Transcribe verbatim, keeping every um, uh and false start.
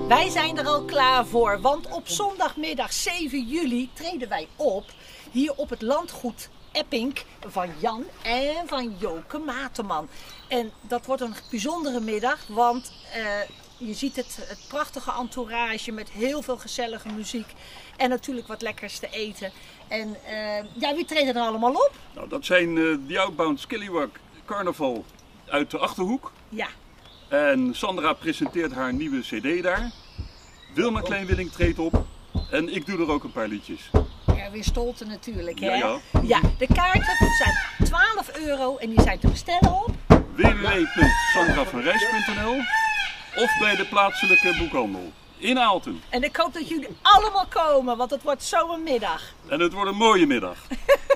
Wij zijn er al klaar voor, want op zondagmiddag zeven juli treden wij op hier op het landgoed Eppink van Jan en van Joke Mateman. En dat wordt een bijzondere middag, want uh, je ziet het, het prachtige entourage met heel veel gezellige muziek en natuurlijk wat lekkers te eten. En uh, ja, wie treden er allemaal op? Nou, dat zijn uh, The Outbound Skillywag Carnaval uit de Achterhoek. Ja. En Sandra presenteert haar nieuwe cd daar. Wilma Kleinwilling treedt op. En ik doe er ook een paar liedjes. Erwin Stolte natuurlijk, hè? Ja, ja. Ja, de kaarten zijn twaalf euro en die zijn te bestellen op w w w punt sandra van rijs punt n l of bij de plaatselijke boekhandel in Aalten. En ik hoop dat jullie allemaal komen, want het wordt zo'n middag. En het wordt een mooie middag.